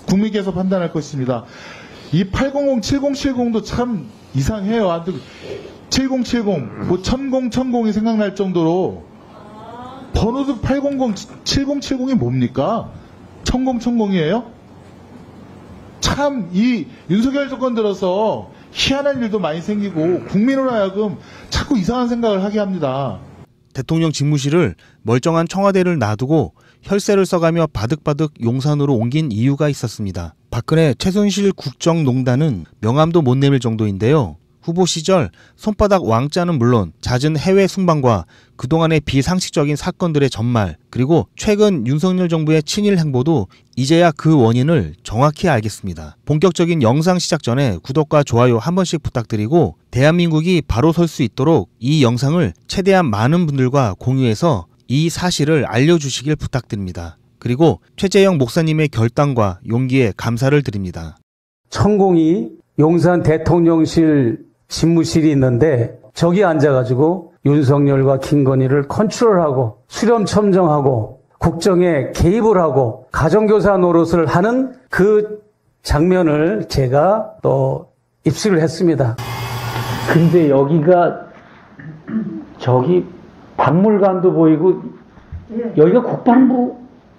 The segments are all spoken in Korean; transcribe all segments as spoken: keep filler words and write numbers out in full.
국민께서 판단할 것입니다. 이 팔공공, 칠공칠공도 참 이상해요. 아무튼 칠공칠공, 뭐 천공, 천공이 생각날 정도로 번호도 팔공공, 칠공칠공이 뭡니까? 천공, 천공이에요? 참 이 윤석열 정권 들어서 희한한 일도 많이 생기고 국민으로 하여금 자꾸 이상한 생각을 하게 합니다. 대통령 집무실을 멀쩡한 청와대를 놔두고 혈세를 써가며 바득바득 용산으로 옮긴 이유가 있었습니다. 박근혜 최순실 국정농단은 명함도 못 내밀 정도인데요. 후보 시절 손바닥 왕자는 물론 잦은 해외 순방과 그동안의 비상식적인 사건들의 전말, 그리고 최근 윤석열 정부의 친일 행보도 이제야 그 원인을 정확히 알겠습니다. 본격적인 영상 시작 전에 구독과 좋아요 한 번씩 부탁드리고 대한민국이 바로 설 수 있도록 이 영상을 최대한 많은 분들과 공유해서 이 사실을 알려주시길 부탁드립니다. 그리고 최재형 목사님의 결단과 용기에 감사를 드립니다. 천공이 용산 대통령실 집무실이 있는데 저기 앉아가지고 윤석열과 김건희를 컨트롤하고 수렴 첨정하고 국정에 개입을 하고 가정교사 노릇을 하는 그 장면을 제가 또 입수를 했습니다. 근데 여기가 저기 박물관도 보이고 예. 여기가 국방부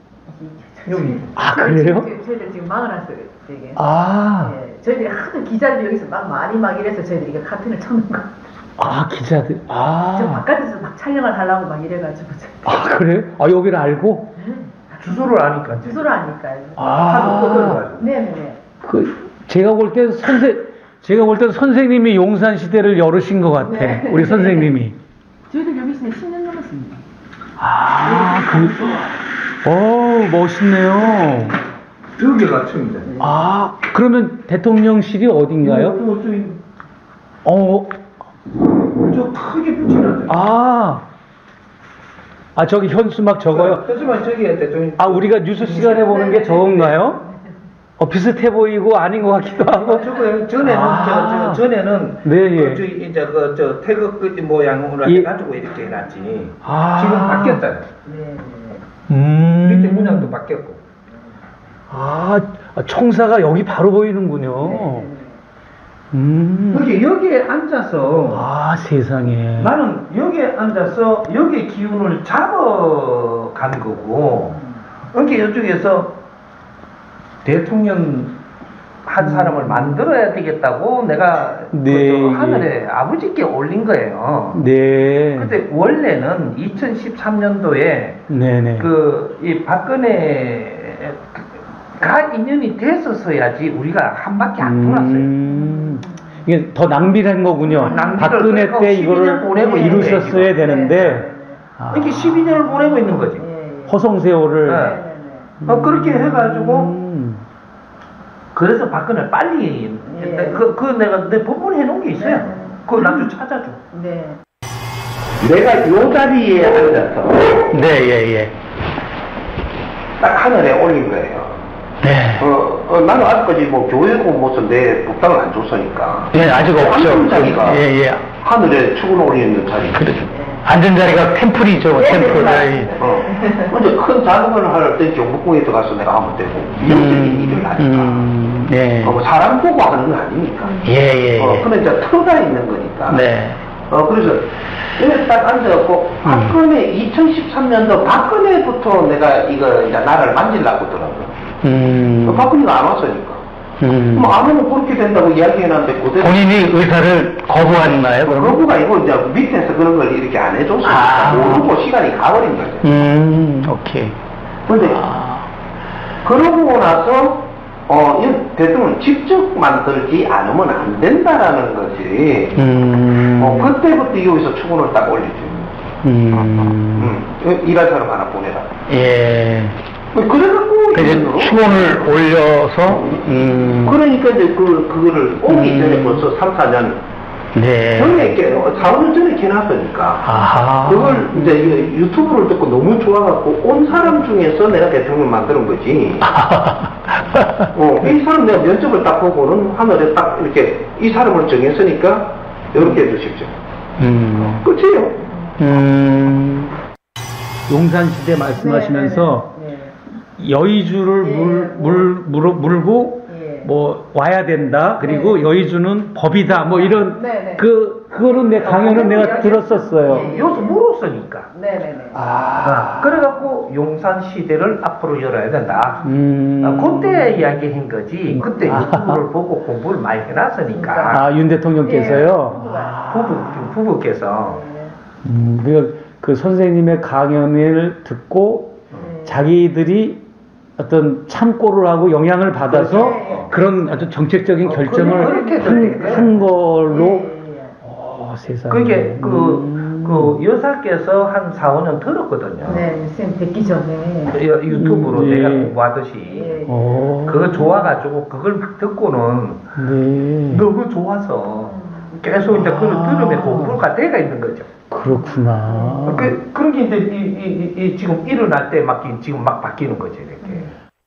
여기. 아 그래요? 저희들 지금 막아놨어요. 되게. 아, 예. 저희들이 하도 기자들이 여기서 막 많이 막 이래서 저희들이 이게 카튼을 쳐놓은 거. 아 기자들 아. 저 바깥에서 막 촬영을 하려고 막 이래가지고. 아 그래? 아 여기를 알고? 음. 주소를 아니까. 주소를 아니까요. 아. 네네네. 그 제가 볼 때 선생 제가 볼 때 선생님이 용산 시대를 열으신 것 같아. 네. 우리 선생님이. 저희들 여기 있으면 십 년 넘었습니다. 아, 그, 오 멋있네요. 여기가 처음이다. 아, 그러면 대통령실이 어딘가요? 또 저기 어, 저 크게 붙여놨대. 아, 아 저기 현수막 저거요? 현수막 저기에 대통령. 아, 우리가 뉴스 시간에 보는 게 저건가요? 어, 비슷해 보이고 아닌 것 같기도 하고. 저거 전에는 아. 저, 저 전에는 네, 예. 그, 저, 이제 그 저 태극 그 모양으로 예. 해가지고 이렇게 해놨지. 아. 지금 바뀌었잖아. 네네. 음. 밑에 문양도 바뀌었고. 아, 청사가 여기 바로 보이는군요. 네네. 음. 그게 여기에 앉아서 아, 세상에. 나는 여기에 앉아서 여기에 기운을 잡아간 거고, 그러니까 이쪽에서 대통령 한 사람을 만들어야 되겠다고 내가 네, 그 예. 하늘에 아버지께 올린 거예요. 네. 근데 원래는 이천십삼 년도에 네네. 그 이 박근혜가 인연이 됐었어야지 우리가 한 바퀴 안 돌았어요. 음, 이게 더 낭비를 한 거군요. 낭비를 박근혜 그러니까 때 십이 년 이거를 보내고 이루셨어야 있는 되는데 아, 이렇게 십이 년을 보내고 있는 거지. 예. 허송세월을. 네. 어, 그렇게 해가지고 음. 그래서 박근혜 빨리 예. 그, 그 내가 내 법문에 해놓은 게 있어요. 네. 그걸 나 좀 찾아줘. 네. 내가 요 자리에 앉아서 네, 예, 예. 딱 하늘에 올린 거예요. 네. 어, 어, 나는 아직까지 뭐 교회 공모서 내 복당을 안 줬으니까. 예, 아직 없죠. 앉은 자리가 예, 예. 하늘에 축을 올리는 자리. 그래. 앉은 자리가 템플이죠, 템플. 예. 어. 근데 큰 작업을 할 때 경복궁에 들어가서 내가 하면 되고, 이런적인 일을 하니까. 음, 예. 어, 뭐 사람 보고 하는 건 아니니까. 예, 예, 어, 예. 근데 이제 터가 있는 거니까. 네. 어, 그래서, 여기 딱 앉아갖고, 박근혜, 이천십삼 년도 박근혜부터 내가 이거, 이제 나라를 만지려고 하더라고요. 음. 어, 박근혜가 안 왔으니까. 음. 뭐, 안 오면 그렇게 된다고 이야기해놨는데, 그대로. 본인이 의사를 거부했나요, 그러면? 그거가 이거 이제 밑에서 그런 걸 이렇게 안 해줬으니까, 아. 모르고 시간이 가버린 거죠. 음, 오케이. 근데, 아. 그러고 나서, 어, 이 대통령 직접 만들지 않으면 안 된다라는 것이, 음. 어, 그때부터 여기서 추gun을 딱 올리죠. 음. 음, 일할 사람 하나 보내라. 예. 그래갖고, 이제 이거로. 추원을 올려서, 음. 그러니까 이제 그, 그거를 오기 음. 전에 벌써 삼, 사 년 네. 전에, 사, 오 년 전에 개놨으니까. 아하. 그걸 이제 유튜브를 듣고 너무 좋아갖고 온 사람 중에서 내가 대통령 만드는 거지. 어, 이 사람 내가 면접을 딱 보고는 하늘에 딱 이렇게 이 사람을 정했으니까 이렇게 해주십시오. 음. 끝이에요. 음. 용산시대 말씀하시면서 네, 네, 여의주를 예, 물, 뭐. 물, 물, 물고 예. 뭐 와야 된다. 그리고 네. 여의주는 법이다. 뭐 이런 네, 네. 그 그거는 내 강연을 내가 이야기- 들었었어요. 예, 예. 요새 물었으니까. 네네네. 아, 그래갖고 용산 시대를 앞으로 열어야 된다. 음. 아, 그때 이야기한 거지. 그때 유튜브를 보고 공부를 많이 해놨으니까. 아, 윤 대통령께서요. 예. 부부, 부부께서. 음, 그, 그 선생님의 강연을 듣고 네. 자기들이 어떤 참고를 하고 영향을 받아서 네. 그런 아주 정책적인 어, 결정을 그렇게 한, 그렇게. 한 걸로 예, 예. 어, 세상에. 그게 그, 음. 그 여사께서 한 사, 오 년 들었거든요. 네, 쌤 뵙기 전에. 여- 유튜브로 음, 네. 내가 공부하듯이. 예. 어. 그거 좋아가지고 그걸 막 듣고는 네. 너무 좋아서 계속 이제 그걸 아. 들으면 공부가 돼가 있는 거죠. 그렇구나. 그, 그런 게 이제 이, 이, 이, 이 지금 일어날 때 막 지금 막 바뀌는 거죠, 이렇게.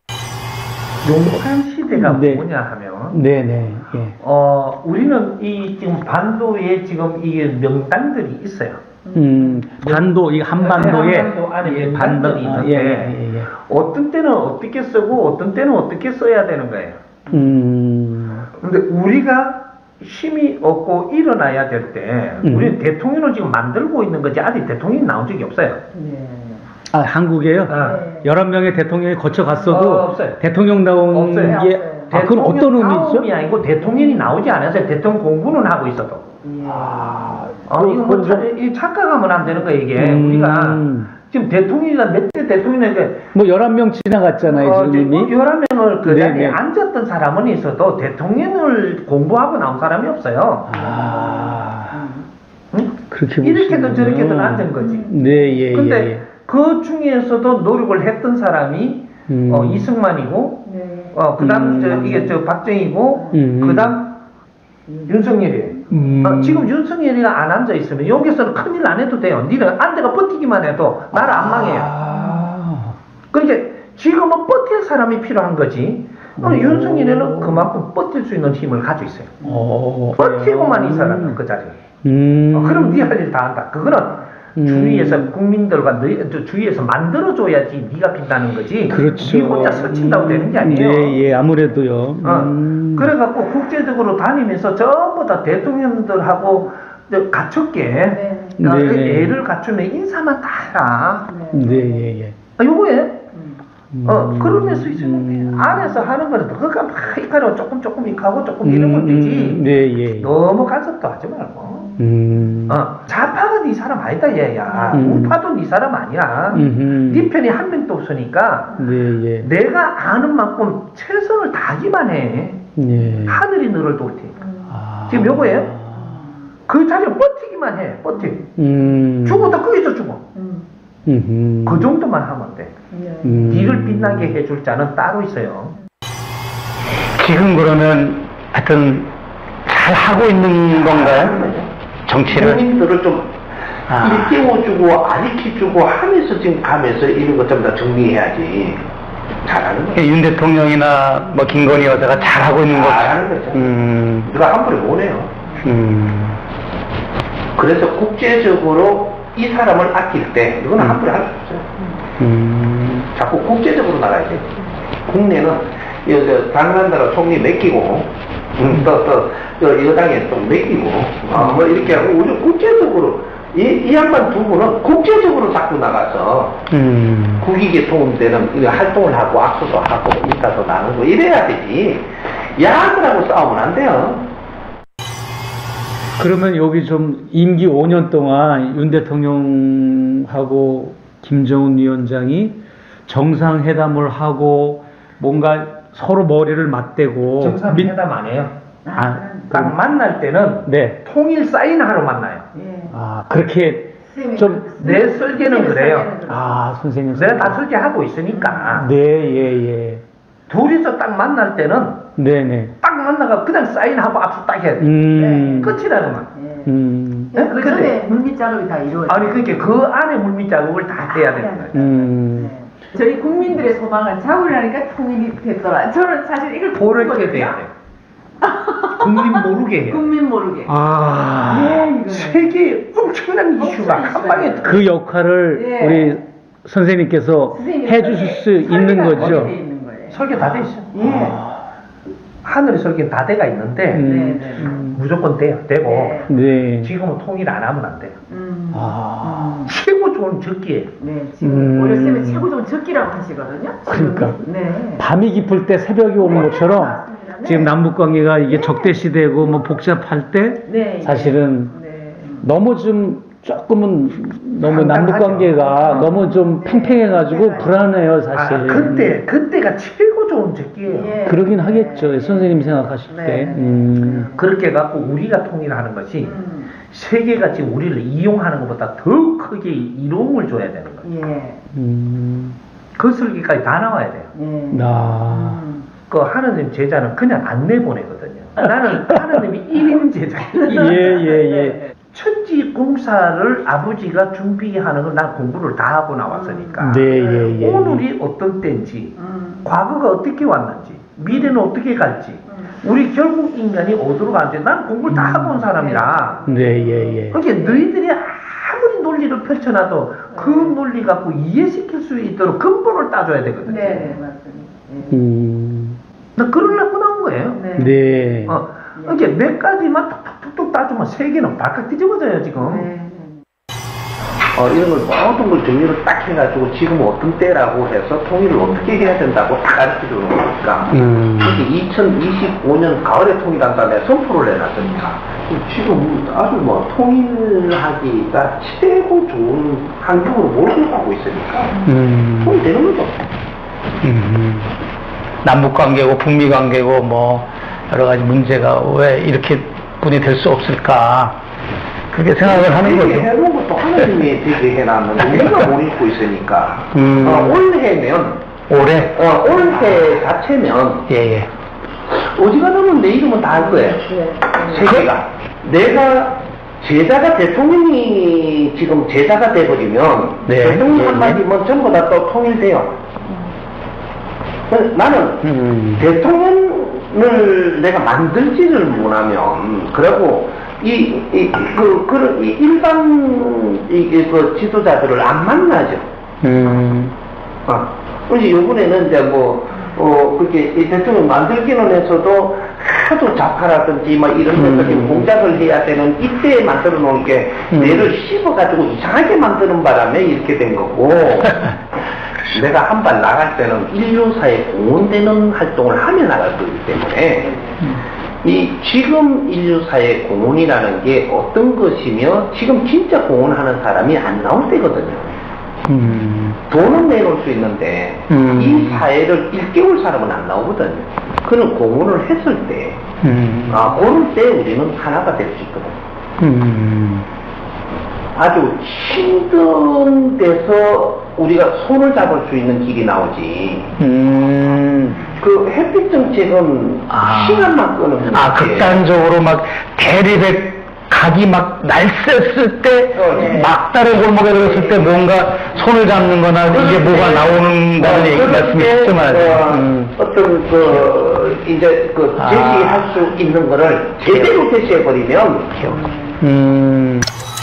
용산 시대가 네. 뭐냐 하면, 네네. 예. 어, 우리는 이 지금 반도에 지금 이게 명당들이 있어요. 음, 반도, 이 한반도에. 네, 한반도 안에 예, 명당들이 반도, 아, 있는데, 예, 예, 예. 어떤 때는 어떻게 쓰고, 어떤 때는 어떻게 써야 되는 거예요. 음, 근데 우리가 힘이 없고 일어나야 될 때, 음. 우리는 대통령을 지금 만들고 있는 거지, 아직 대통령이 나온 적이 없어요. 네. 아, 한국에요? 어. 네. 열한 명의 대통령이 거쳐갔어도 어, 없어요. 대통령 나온 없어요. 게, 없어요. 아, 그건 어떤 의미죠? 이 아니고 대통령이 나오지 않았어요. 대통령 공부는 하고 있어도. 예. 아, 어, 그- 이거 뭐 그건 차, 좀- 이 착각하면 안 되는 거예요, 이게. 음. 우리가 지금 대통령이가 몇 대 대통령인데, 뭐 열한 명 지나갔잖아요, 어, 지금 이미. 열한 명을 그 네, 자리에 네. 앉았던 사람은 있어도 대통령을 공부하고 나온 사람이 없어요. 아, 응? 그렇게 이렇게든 보시는군요. 저렇게든 앉은 거지. 네, 예, 근데 예. 예. 그 중에서도 노력을 했던 사람이 음. 어, 이승만이고, 네. 어, 그 다음 음. 저, 이게 저 박정희고, 음. 그 다음 윤석열이에요. 음. 어, 지금 윤석열이가 안 앉아 있으면 여기서는 큰일 안 해도 돼요. 니는 안대가 버티기만 해도 나라 안 망해요. 아, 그러니까 지금은 버틸 사람이 필요한 거지. 어, 오. 윤석열이는 그만큼 버틸 수 있는 힘을 가지고 있어요. 어, 버티고만 있어라는 그 자리에. 음. 어, 그럼 네 할 일 다 한다. 그거는 음. 주위에서 국민들과 너희, 저 주위에서 만들어줘야지 네가 빈다는 거지. 그렇죠. 네 혼자 설친다고 되는 게 아니에요. 네, 예, 아무래도요. 어, 음. 그래갖고 국제적으로 다니면서 전부 다 대통령들하고 저 갖췄게 네. 어, 네. 그 애를 갖추면 인사만 다 해라. 네. 네, 예, 예. 아, 요거에 음. 어 그러면서 이제 음. 안에서 하는 거는 그거 막 이카로 조금 조금 이카고 조금 이러면 되지. 음, 네, 예. 너무 간섭도 하지 말고. 음. 어 좌파가 네 사람 아니다 얘야. 음. 우파도 네 사람 아니야. 음흠. 네 편이 한 명도 없으니까 네, 예. 내가 아는 만큼 최선을 다하기만 해. 예. 하늘이 너를 도울 테니까. 아. 지금 요거예요? 그 자리에 버티기만 해. 버티. 음. 죽어도 거기서 죽어. 음. 음흠. 그 정도만 하면 돼. 네. 음. 니를 빛나게 해줄 자는 따로 있어요. 지금 그러면 하여튼 잘 하고 있는 건가요? 정치를? 국민들을 좀 아. 일깨워주고 가르쳐주고 하면서 지금 가면서 이런 것 전부 다 정리해야지. 잘하는 거야. 윤 대통령이나 뭐 김건희 여사가 잘하고 있는 거죠. 잘하는 거죠. 음. 누가 함부로 못 해요. 음. 그래서 국제적으로 이 사람을 아낄 때 이건 음. 함부로 할 수 없어요. 음. 자꾸 국제적으로 나가야 돼. 국내는 여, 다른 나라 총리 맡기고, 음, 또, 또, 또 여당에 또 맡기고, 어, 뭐 이렇게 하고, 우리 국제적으로, 이, 이 양반 두 분은 국제적으로 자꾸 나가서, 음. 국익에 도움되는 이런 활동을 하고, 악수도 하고, 인사도 나누고, 이래야 되지. 야들하고 싸우면 안 돼요. 그러면 여기 좀 임기 오 년 동안 윤 대통령하고 김정은 위원장이 정상회담을 하고 뭔가 서로 머리를 맞대고 정상회담 안 해요. 아, 딱 만날 때는 네. 통일 사인하러 만나요. 예. 아, 그렇게 쌤이 좀- 그- 내 설계는 쌤이 그래요. 설계는 그래요. 아, 선생님. 내가 다 설계하고 있으니까. 네, 예, 예. 둘이서 딱 만날 때는 네, 네. 딱 만나가 그냥 사인하고 악수 딱 해야 돼. 음. 끝이라는 말. 예. 음. 네? 그 근데- 전에 물밑 작업이 다 이루어져요. 아니 그게 그 안에 물밑 작업을 다 해야 되는 거예요. 음. 네. 저희 국민들의 소망은 잡으려니까 통일이 됐더라. 저는 사실 이걸 그렇게 모르거든요. 돼야 돼. 국민 모르게 해요. 국민 모르게. 아. 예, 이거는. 세계에 엄청난 이슈가 한 방에 그 역할을 예. 우리 선생님께서 선생님이 해주실 수 있는 설계가 거죠. 어떻게 돼 있는 거예요? 설계 다 돼 있어. 예. 하늘의 설계는 다 돼가 있는데 음. 네, 네. 음. 무조건 돼요. 되고 네. 네. 지금은 통일 안 하면 안 돼요. 음. 아. 음. 최고 좋은 적기에 네, 지금 음. 오히려 쌤이 최고 좋은 적기라고 하시거든요. 지금이. 그러니까. 네. 밤이 깊을 때 새벽이 오는 것처럼 맞습니다. 네. 지금 남북 관계가 이게 네. 적대시되고 뭐 복잡할 때 네, 사실은 네. 너무 좀 조금은 너무 황당하죠. 남북 관계가 어. 너무 좀 네. 팽팽해가지고 네. 불안해요 사실. 아, 그때 그때가 최고 좋은 적기예요. 예. 그러긴 하겠죠. 선생님 생각하실 네. 때. 음. 그렇게 갖고 우리가 통일하는 것이 음. 세계가 지금 우리를 이용하는 것보다 더 크게 이로움을 줘야 되는 거예요. 예. 음. 그 설계까지 다 나와야 돼요. 예. 나. 음. 그 하느님 제자는 그냥 안 내보내거든요. 나는 하느님이 일 인 제자예요. 예, 예, 예. 천지 공사를 아버지가 준비하는 걸 난 공부를 다 하고 나왔으니까 네, 예, 예. 오늘이 어떤 때인지 음. 과거가 어떻게 왔는지 미래는 어떻게 갈지 음. 우리 결국 인간이 어디로 가는지 난 공부를 다 하고 온 사람이라 네, 예, 예. 그러니까 너희들이 아무리 논리를 펼쳐놔도 그 논리 갖고 이해시킬 수 있도록 근본을 따줘야 되거든요. 네, 네, 맞습니다. 예. 음. 나 그러려고 나온 거예요. 네. 네. 어, 이게 몇 가지만 툭툭툭 따주면 세계는 발칵 뒤집어져요 지금. 네. 어, 이런 걸 모든 걸 정리를 딱 해가지고 지금 어떤 때라고 해서 통일을 어떻게 해야 된다고 딱 가르쳐 주는 거니까. 음. 특히 이천이십오 년 가을에 통일한다 내 선포를 해놨으니까. 지금 아주 뭐 통일하기가 최고 좋은 환경으로 몰고 가고 있으니까. 음. 통일되는 거죠. 음. 남북 관계고 북미 관계고 뭐 여러 가지 문제가 왜 이렇게 분이 될 수 없을까 그렇게 생각을 하는 되게 거죠. 해놓은 것도 하나님이 되게 해놨는데 우리가 못 읽고 있으니까. 음. 어, 올해면 올해. 어, 올해 자체면 예예. 어지간하면 내 이름은 다 할 거예요. 세계가. 내가 제자가 대통령이 지금 제자가 돼버리면 네. 대통령 네, 한마디면 전부 다 또 통일돼요. 나는 음. 대통령을 내가 만들지를 못하면 그리고 이, 이, 그, 그, 이 일반, 이, 그 지도자들을 안 만나죠. 음. 어. 그래서 요번에는 이제 뭐, 어, 그렇게 이 대통령 만들기는 해서도 하도 자파라든지 막 이런 음. 것들 공작을 해야 되는 이때에 만들어 놓은 게 음. 뇌를 씹어가지고 이상하게 만드는 바람에 이렇게 된 거고. 내가 한 발 나갈 때는 인류사에 공헌되는 활동을 하며 나갈 거기 때문에 이 지금 인류사의 공헌이라는 게 어떤 것이며 지금 진짜 공헌하는 사람이 안 나올 때거든요. 음. 돈은 내놓을 수 있는데 음. 이 사회를 일깨울 사람은 안 나오거든요. 그는 공헌을 했을 때 음. 아, 그럴 때 우리는 하나가 될 수 있거든요. 음. 아주 힘든 데서 우리가 손을 잡을 수 있는 길이 나오지. 음. 그 햇빛 정책은 아. 시간만 끄는 거지. 아, 극단적으로 막 대립의 각이 막 날쌔을 때, 어, 네. 막다른 골목에 들었을 때 뭔가 손을 잡는 거나 이게 뭐가 나오는다는 얘기 말씀이시죠, 말이에요. 음. 어떤 그 이제 그 아. 제시할 수 있는 거를 제대로 제시해버리면 음.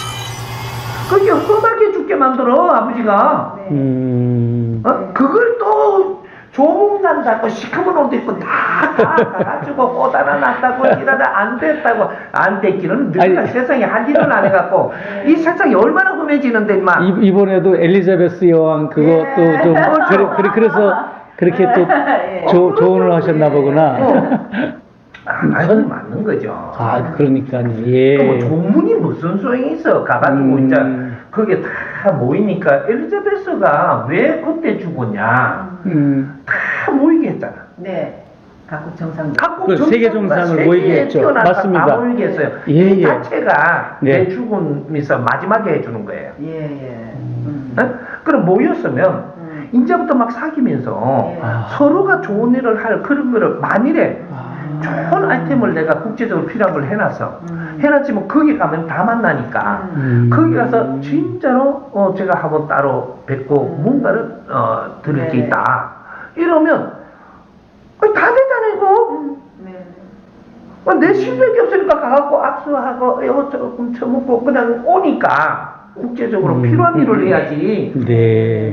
그게 험하게 죽게 만들어 아버지가. 네. 음. 어? 그걸 또 조문난다고 시커먼 옷 입고 다다 가가지고 꼬다나 놨다고 이러다 안 됐다고 안 됐기는 늘 세상에 할 일은 안 해갖고 이 세상이 얼마나 험해지는데 막 이, 이번에도 엘리자베스 여왕 그것도 예. 좀 그래, 그래, 그래서 그렇게 또 예. 조, 조언을 하셨나 보구나. 어. 아, 맞는 맞는 거죠. 아, 그러니까요. 예. 뭐 조문이 무슨 소용이 있어? 가가지고 음. 이제 그게 다 모이니까 엘리자베스가 왜 그때 죽었냐? 음. 다 모이게 했잖아. 네. 각국 정상. 각국 그 세계 정상을 모이게 했죠. 맞습니다. 다 모이게 했어요. 예, 이 예. 자체가 네. 내 죽음에서 마지막에 해주는 거예요. 예, 예. 음. 어? 그럼 모였으면 음. 이제부터 막 사귀면서 예. 아. 서로가 좋은 일을 할 그런 거를 만일에 아. 좋은 아이템을 내가 국제적으로 필요한 걸 해놨어. 음. 해놨지만 거기 가면 다 만나니까 음. 거기 가서 진짜로 어 제가 한번 따로 뵙고 음. 뭔가를 어 들을 게 네. 있다. 이러면 어, 다 되잖아 이거. 네. 어, 내 실력이 없으니까 가갖고 악수하고 이거 조금 쳐먹고 그냥 오니까 국제적으로 음. 필요한 일을 해야지. 네.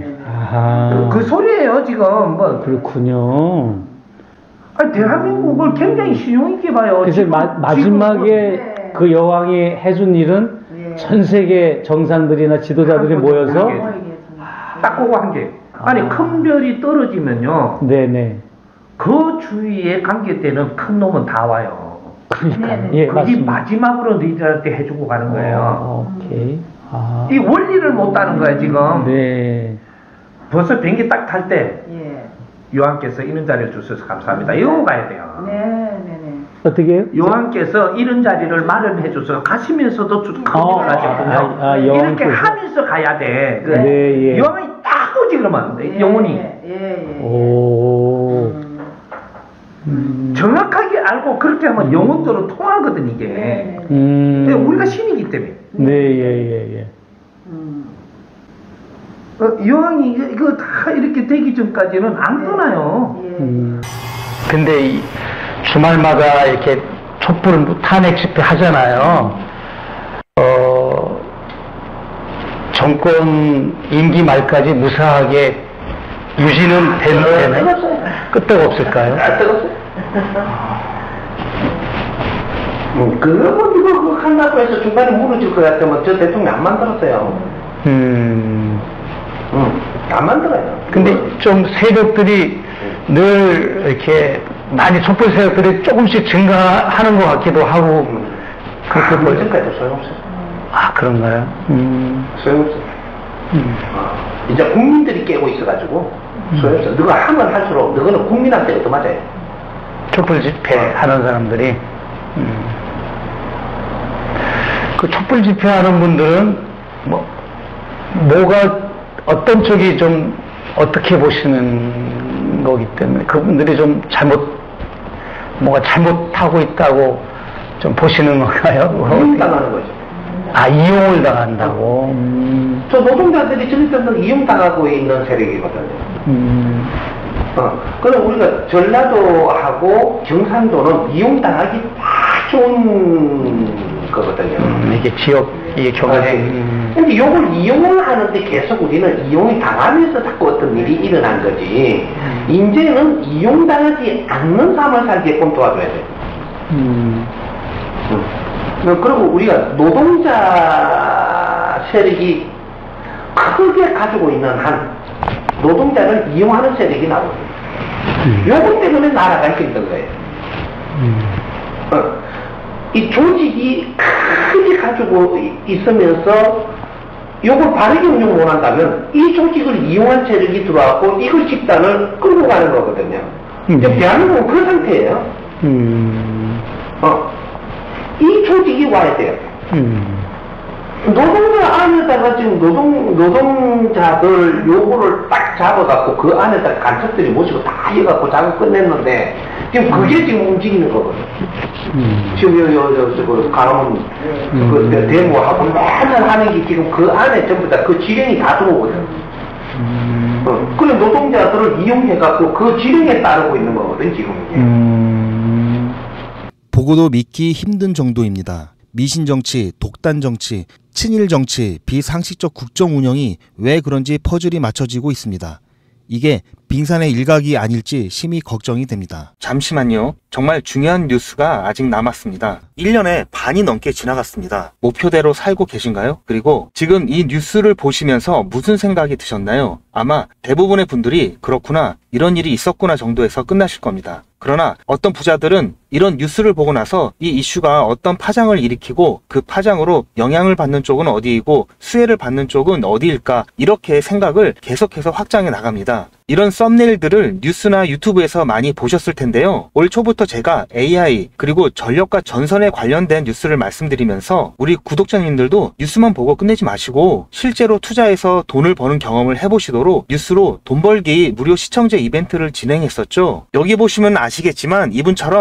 아, 그 소리예요 지금. 뭐 그렇군요. 아니, 대한민국을 굉장히 신용 있게 봐요. 그래서 지금- 마, 마지막에 네. 그 여왕이 해준 일은 예. 전 세계 정상들이나 지도자들이 한 모여서 번도 모르게. 딱 그거 한 개. 아니 아. 큰 별이 떨어지면요. 네네. 그 주위에 관계되는 큰 놈은 다 와요. 그러니까 네네. 예 그게 맞습니다. 마지막으로 너희들한테 해주고 가는 거예요. 어, 오케이. 아. 이 원리를 못 따는 거야 지금. 네. 벌써 비행기 딱 탈 때 예. 요한께서 이런 자리를 주셔서 감사합니다. 이러고 가야 돼요. 네, 네, 네. 어떻게 해요? 요한께서 이런 자리를 마련해 줘서 가시면서도 주 어, 가지거든요. 아, 아, 이렇게 여왕께서. 하면서 가야 돼. 그 네, 예. 요한이 딱 오지 그러면 예, 영혼이 예, 예. 오. 음. 음. 정확하게 알고 그렇게 하면 영혼적으로 통하거든 이게. 네, 네. 음. 근데 우리가 신이기 때문에. 네, 예, 예, 예. 음. 어, 요한이 이거, 이거 다 이렇게 되기 전까지는 안 떠나요. 예. 음. 근데 이 주말마다 이렇게 촛불 탄핵 집회 하잖아요. 어, 정권 임기 말까지 무사하게 유지는 되- 되나요? 끄떡 없을까요? 아, 뜨겁어요. 음, 그거 뭐 이거 그거 한다고 해서 중간에 무너질 것 같으면 저 대통령 안 만들었어요. 음, 응, 안 만들어요. 근데 좀 세력들이 늘 이렇게 많이 촛불 세력들이 조금씩 증가하는 것 같기도 하고 그렇게 그 보여요. 벌써까지도 소용없어요. 아, 그런가요? 음, 소용없어요. 음. 어, 이제 국민들이 깨고 있어가지고 소용없어. 너가 하면 할수록 너는 국민한테 얻어맞아요. 촛불 집회 하는 사람들이 음. 그 촛불 집회 하는 분들은 뭐 뭐가 어떤 쪽이 좀 어떻게 보시는 거기 때문에 그분들이 좀 잘못 뭐가 잘못하고 있다고 좀 보시는 건가요? 이용당하는 거죠. 아, 이용을 당한다고. 음. 저 노동자들이 저기서는 이용당하고 있는 세력이거든요. 음. 어, 그럼 우리가 전라도하고 경상도는 이용당하기 딱 좋은 거거든요. 음, 이게 지역 이게 경험이. 네. 음. 근데 이걸 이용을 하는데 계속 우리는 이용이 당하면서 자꾸 어떤 일이 일어난 거지. 이제는 이용당하지 않는 삶을 살게끔 도와줘야 돼. 음. 음. 그리고 우리가 노동자 세력이 크게 가지고 있는 한 노동자를 이용하는 세력이 나오거든요. 음. 요것 때문에 나라가 힘든 거예요. 음. 어, 이 조직이 크게 가지고 이- 있으면서 요걸 바르게 운영 못 한다면 이 조직을 이용한 세력이 들어왔고 이걸 집단을 끌고 가는 거거든요. 음. 이제 대한민국은 그 상태예요. 음. 어, 이 조직이 와야 돼요. 음. 노동자 안에다가 지금 노동, 노동자들 요거를 딱 잡아갖고 그 안에다가 간첩들이 모시고 다 해갖고 작업 끝냈는데 지금 그게 지금 움직이는 거거든요. 음. 지금 요, 요, 요, 저, 그, 가문, 음. 그, 데모하고 맨날 하는 게 지금 그 안에 전부 다 그 지령이 다 들어오거든. 음. 어, 그래 노동자들을 이용해갖고 그 지령에 따르고 있는 거거든, 지금 이게. 음. 보고도 믿기 힘든 정도입니다. 미신 정치, 독단 정치, 친일 정치, 비상식적 국정 운영이 왜 그런지 퍼즐이 맞춰지고 있습니다. 이게 빙산의 일각이 아닐지 심히 걱정이 됩니다. 잠시만요. 정말 중요한 뉴스가 아직 남았습니다. 일 년에 반이 넘게 지나갔습니다. 목표대로 살고 계신가요? 그리고 지금 이 뉴스를 보시면서 무슨 생각이 드셨나요? 아마 대부분의 분들이 그렇구나, 이런 일이 있었구나 정도에서 끝나실 겁니다. 그러나 어떤 부자들은 이런 뉴스를 보고 나서 이 이슈가 어떤 파장을 일으키고 그 파장으로 영향을 받는 쪽은 어디이고 수혜를 받는 쪽은 어디일까, 이렇게 생각을 계속해서 확장해 나갑니다. 이런 썸네일들을 뉴스나 유튜브에서 많이 보셨을 텐데요. 올 초부터 제가 에이아이 그리고 전력과 전선에 관련된 뉴스를 말씀드리면서 우리 구독자님들도 뉴스만 보고 끝내지 마시고 실제로 투자해서 돈을 버는 경험을 해보시도록 뉴스로 돈 벌기 무료 시청제 이벤트를 진행했었죠. 여기 보시면 아시겠지만 이분처럼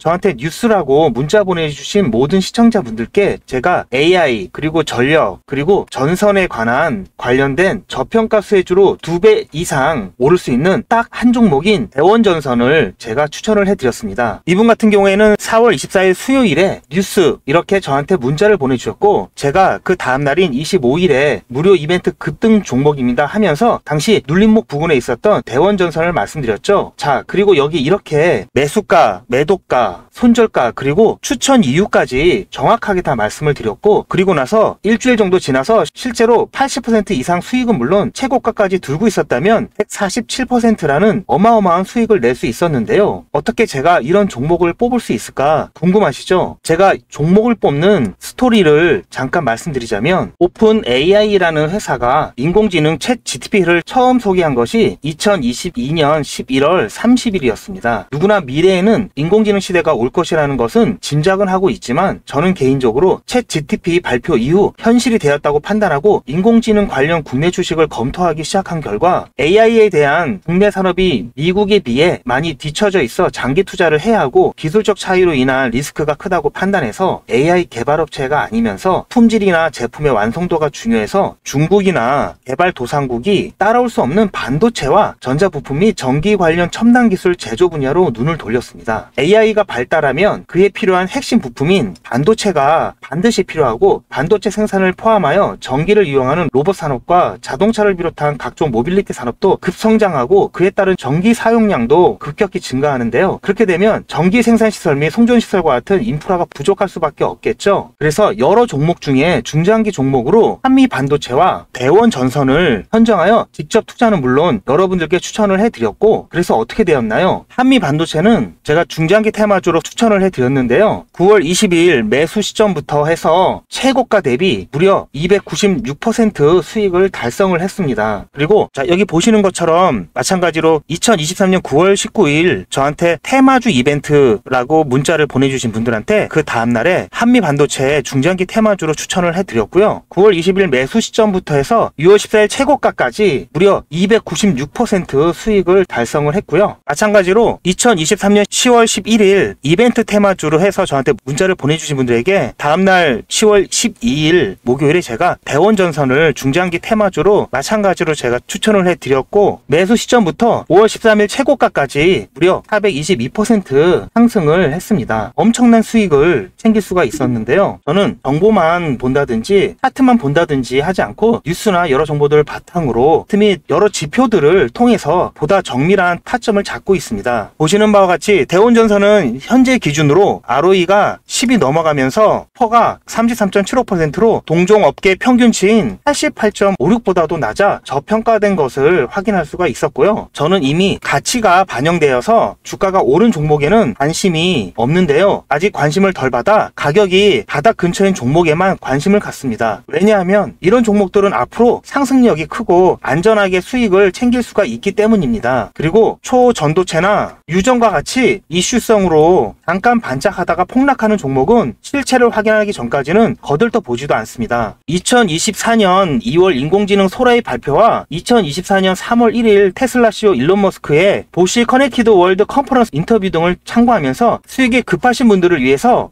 저한테 뉴스라고 문자 보내주신 모든 시청자분들께 제가 에이아이 그리고 전력 그리고 전선에 관한 관련된 저평가 수혜주로 두 배 이상 오를 수 있는 딱 한 종목인 대원전선을 제가 추천을 해드렸습니다. 이분 같은 경우에는 사월 이십사일 수요일에 뉴스 이렇게 저한테 문자를 보내주셨고 제가 그 다음날인 이십오일에 무료 이벤트 급등 종목입니다 하면서 당시 눌림목 부근에 있었던 대원전선을 말씀드렸죠. 자, 그리고 여기 이렇게 매수가, 매도가, 손절가 그리고 추천 이유까지 정확하게 다 말씀을 드렸고 그리고 나서 일주일 정도 지나서 실제로 팔십 퍼센트 이상 수익은 물론 최고가까지 들고 있었다면 백사십칠 퍼센트라는 어마어마한 수익을 낼 수 있었는데요. 어떻게 제가 이런 종목을 뽑을 수 있을까 궁금하시죠? 제가 종목을 뽑는 스토리를 잠깐 말씀드리자면 오픈 에이아이라는 회사가 인공지능 챗 지티피를 처음 소개한 것이 이천이십이년 십일월 삼십일이었습니다. 누구나 미래에는 인공지능 시대가 올 것이라는 것은 짐작은 하고 있지만 저는 개인적으로 챗 지티피 발표 이후 현실이 되었다고 판단하고 인공지능 관련 국내 주식을 검토하기 시작한 결과 에이아이에 대한 국내 산업이 미국에 비해 많이 뒤처져 있어 장기 투자를 해야 하고 기술적 차이로 인한 리스크가 크다고 판단해서 에이아이 개발업체가 아니면서 품질이나 제품의 완성도가 중요해서 중국이나 개발도상국이 따라올 수 없는 반도체와 전자부품 및 전기 관련 첨단 기술 제조 분야로 눈을 돌렸습니다. 에이아이가 발달하면 그에 필요한 핵심 부품인 반도체가 반드시 필요하고 반도체 생산을 포함하여 전기를 이용하는 로봇 산업과 자동차를 비롯한 각종 모빌리티 산업도 급성장하고 그에 따른 전기 사용량도 급격히 증가하는데요. 그렇게 되면 전기 생산 시설 및 송전 시설과 같은 인프라가 부족할 수밖에 없겠죠. 그래서 여러 종목 중에 중장기 종목으로 한미 반도체와 대원 전선을 선정하여 직접 투자는 물론 여러분들께 추천을 해드렸고 그래서 어떻게 되었나요? 한미 반도체는 제가 중장기 테마주로 추천을 해드렸는데요. 구월 이십이일 매수 시점부터 해서 최고가 대비 무려 이백구십육 퍼센트 수익을 달성을 했습니다. 그리고 자 여기 보시는 것처럼 마찬가지로 이천이십삼년 구월 십구일 저한테 테마주 이벤트라고 문자를 보내주신 분들한테 그 다음날에 한미 반도체 중장기 테마주로 추천을 해드렸고요. 구월 이십일 매수 시점부터 해서 유월 십사일 최고가까지 무려 이백구십육 퍼센트 수익을 달성을 했고요. 마찬가지로 이천이십삼년 시월 십일일 이벤트 테마주로 해서 저한테 문자를 보내주신 분들에게 다음날 시월 십이일 목요일에 제가 대원전선을 중장기 테마주로 마찬가지로 제가 추천을 해드렸고 매수 시점부터 오월 십삼일 최고가까지 무려 사백이십이 퍼센트 상승을 했습니다. 엄청난 수익을 챙길 수가 있었는데요. 저는 정보만 본다든지 차트만 본다든지 하지 않고 뉴스나 여러 정보들을 바탕으로 및 여러 지표들을 통해서 보다 정밀한 타점을 잡고 있습니다. 보시는 바와 같이 대원전선은 현재 기준으로 알오이가 십이 넘어가면서 퍼가 삼십삼 점 칠오 퍼센트로 동종 업계 평균치인 팔십팔 점 오육보다도 낮아 저평가된 것을 확인할 수가 있었고요. 저는 이미 가치가 반영되어서 주가가 오른 종목에는 관심이 없는데요. 아직 관심을 덜 받아 가격이 바닥 근처인 종목에만 관심을 갖습니다. 왜냐하면 이런 종목들은 앞으로 상승력이 크고 안전하게 수익을 챙길 수가 있기 때문입니다. 그리고 초전도체나 유전과 같이 이슈성으로 잠깐 반짝하다가 폭락하는 종목은 실체를 확인하기 전까지는 거들떠 보지도 않습니다. 이천이십사년 이월 인공지능 소라의 발표와 이천이십사년 삼월 일일 테슬라 씨이오 일론 머스크의 보시 커넥티드 월드 컨퍼런스 인터뷰 등을 참고하면서 수익이 급하신 분들을 위해서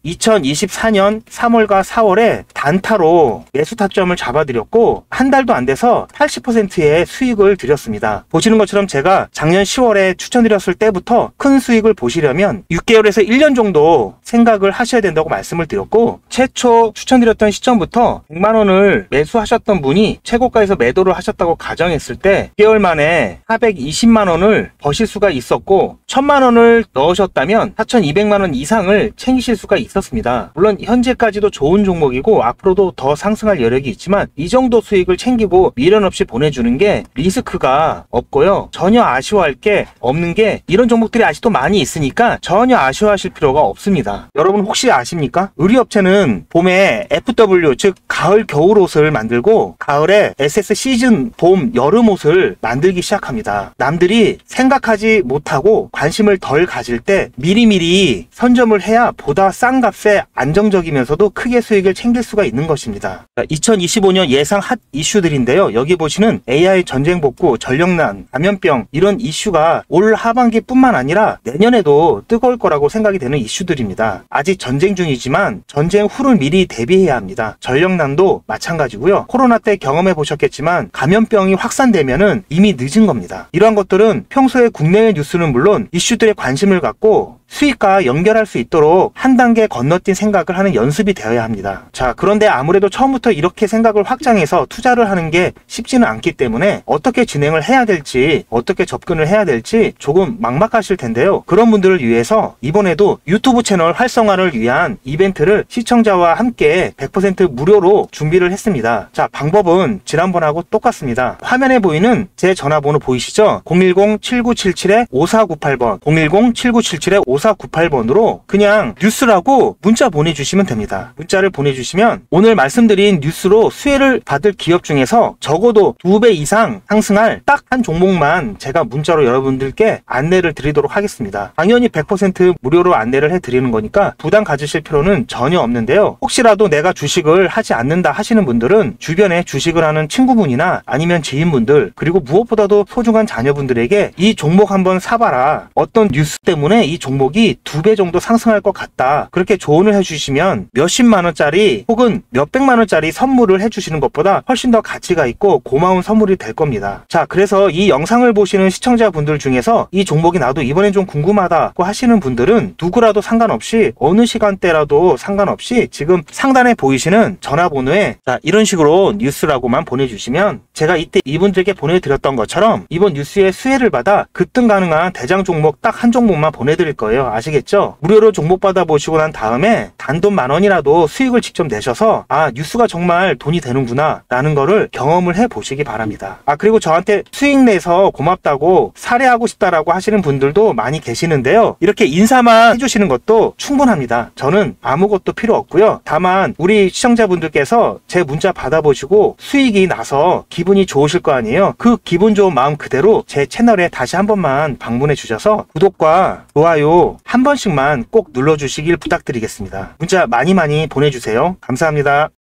이천이십사년 삼월과 사월에 단타로 매수 타점을 잡아드렸고 한 달도 안 돼서 팔십 퍼센트의 수익을 드렸습니다. 보시는 것처럼 제가 작년 시월에 추천드렸을 때부터 큰 수익을 보시려면 육 개월에서 일 년 정도 생각을 하셔야 된다고 말씀을 드렸고 최초 추천드렸던 시점부터 백만 원을 매수하셨던 분이 최고가에서 매도를 하셨다고 가정했을 때 육 개월 만에 사백이십만 원을 버실 수가 있었고 천만 원을 넣으셨다면 사천이백만 원 이상을 챙기실 수가 있었습니다. 물론 현재까지도 좋은 종목이고 앞으로도 더 상승할 여력이 있지만 이 정도 수익을 챙기고 미련 없이 보내주는 게 리스크가 없고요. 전혀 아쉬워할 게 없는 게 이런 종목들이 아직도 많이 있으니까 전혀 아쉬워하실 필요가 없습니다. 있습니다. 여러분 혹시 아십니까? 의류업체는 봄에 에프더블유 즉 가을 겨울 옷을 만들고 가을에 에스에스 시즌 봄 여름 옷을 만들기 시작합니다. 남들이 생각하지 못하고 관심을 덜 가질 때 미리미리 선점을 해야 보다 싼 값에 안정적이면서도 크게 수익을 챙길 수가 있는 것입니다. 이천이십오 년 예상 핫 이슈들인데요. 여기 보시는 에이아이 전쟁 복구, 전력난, 감염병 이런 이슈가 올 하반기뿐만 아니라 내년에도 뜨거울 거라고 생각이 되는 이슈들입니다. 아직 전쟁 중이지만 전쟁 후를 미리 대비해야 합니다. 전력난도 마찬가지고요. 코로나 때 경험해 보셨겠지만 감염병이 확산되면은 이미 늦은 겁니다. 이러한 것들은 평소에 국내외 뉴스는 물론 이슈들에 관심을 갖고 수익과 연결할 수 있도록 한 단계 건너뛴 생각을 하는 연습이 되어야 합니다. 자, 그런데 아무래도 처음부터 이렇게 생각을 확장해서 투자를 하는 게 쉽지는 않기 때문에 어떻게 진행을 해야 될지, 어떻게 접근을 해야 될지 조금 막막하실 텐데요. 그런 분들을 위해서 이번에도 유튜브 채널 활성화를 위한 이벤트를 시청자와 함께 백 퍼센트 무료로 준비를 했습니다. 자, 방법은 지난번하고 똑같습니다. 화면에 보이는 제 전화번호 보이시죠? 공일공 칠구칠칠 오사구팔 번, 공일공 칠구칠칠 오사구팔 번으로 그냥 뉴스라고 문자 보내주시면 됩니다. 문자를 보내주시면 오늘 말씀드린 뉴스로 수혜를 받을 기업 중에서 적어도 두 배 이상 상승할 딱 한 종목만 제가 문자로 여러분들께 안내를 드리도록 하겠습니다. 당연히 백 퍼센트 무료로 안내를 해드리는 거니까 부담 가지실 필요는 전혀 없는데요. 혹시라도 내가 주식을 하지 않는다 하시는 분들은 주변에 주식을 하는 친구분이나 아니면 지인분들 그리고 무엇보다도 소중한 자녀분들에게 이 종목 한번 사봐라. 어떤 뉴스 때문에 이 종목이 두 배 정도 상승할 것 같다. 그렇게 조언을 해주시면 몇십만 원짜리 혹은 몇백만 원짜리 선물을 해주시는 것보다 훨씬 더 가치가 있고 고마운 선물이 될 겁니다. 자, 그래서 이 영상을 보시는 시청자분들 중에서 이 종목이 나도 이번엔 좀 궁금하다고 하시는 분들은 누구라도 상관없이 어느 시간대라도 상관없이 지금 상단에 보이시는 전화번호에 자, 이런 식으로 뉴스라고만 보내주시면 제가 이때 이분들께 보내드렸던 것처럼 이번 뉴스의 수혜를 받아 급등 가능한 대장 종목 딱 한 종목만 보내드릴 거예요. 아시겠죠? 무료로 종목 받아보시고 난 다음에 단돈 만 원이라도 수익을 직접 내셔서 아, 뉴스가 정말 돈이 되는구나 라는 거를 경험을 해보시기 바랍니다. 아, 그리고 저한테 수익 내서 고맙다고 사례하고 싶다라고 하시는 분들도 많이 계시는데요. 이렇게 인사만 해주시는 것도 충분합니다. 저는 아무것도 필요 없고요. 다만 우리 시청자분들께서 제 문자 받아보시고 수익이 나서 기분이 좋으실 거 아니에요. 그 기분 좋은 마음 그대로 제 채널에 다시 한 번만 방문해 주셔서 구독과 좋아요 한 번씩만 꼭 눌러주시길 부탁드리겠습니다. 문자 많이 많이 보내주세요. 감사합니다.